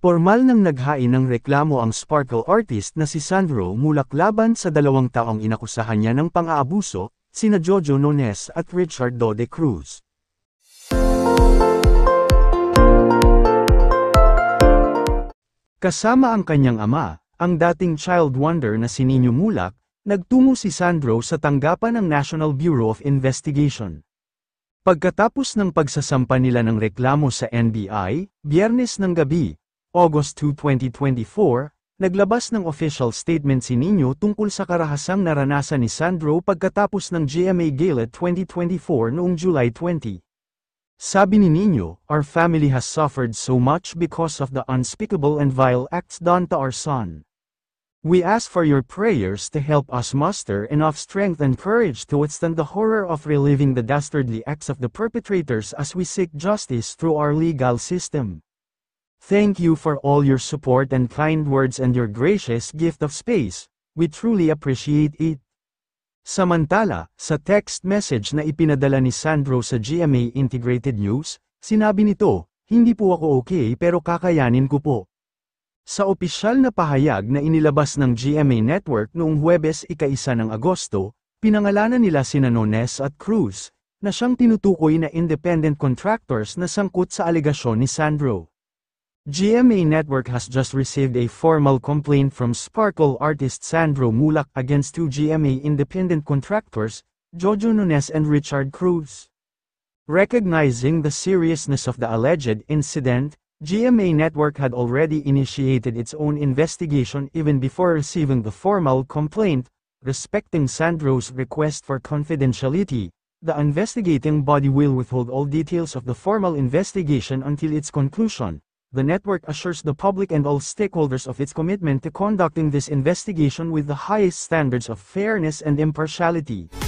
Pormal nang naghain ng reklamo ang sparkle artist na si Sandro Mulak laban sa 2 taong inakusahan niya ng pang-aabuso, sina Jojo Nones at Richard Do de Cruz. Kasama ang kanyang ama, ang dating child wonder na si Nino Mulak, nagtungo si Sandro sa tanggapan ng National Bureau of Investigation. Pagkatapos ng pagsasampa nila ng reklamo sa NBI, Biyernes ng gabi, August 2, 2024, naglabas ng official statement si Nino tungkol sa karahasang naranasan ni Sandro pagkatapos ng GMA Gala 2024 noong July 20. Sabi ni Nino, "Our family has suffered so much because of the unspeakable and vile acts done to our son. We ask for your prayers to help us muster enough strength and courage to withstand the horror of reliving the dastardly acts of the perpetrators as we seek justice through our legal system. Thank you for all your support and kind words and your gracious gift of space. We truly appreciate it." Samantala, sa text message na ipinadala ni Sandro sa GMA Integrated News, sinabi nito, "Hindi po ako okay pero kakayanin ko po." Sa opisyal na pahayag na inilabas ng GMA Network noong Huwebes 1 ng Agosto, pinangalanan nila sina Nones at Cruz, na siyang tinutukoy na independent contractors na sangkot sa alegasyon ni Sandro. GMA Network has just received a formal complaint from sparkle artist Sandro Mulak against 2 GMA independent contractors, Jojo Nones and Richard Cruz. Recognizing the seriousness of the alleged incident, GMA Network had already initiated its own investigation even before receiving the formal complaint, respecting Sandro's request for confidentiality. The investigating body will withhold all details of the formal investigation until its conclusion. The network assures the public and all stakeholders of its commitment to conducting this investigation with the highest standards of fairness and impartiality.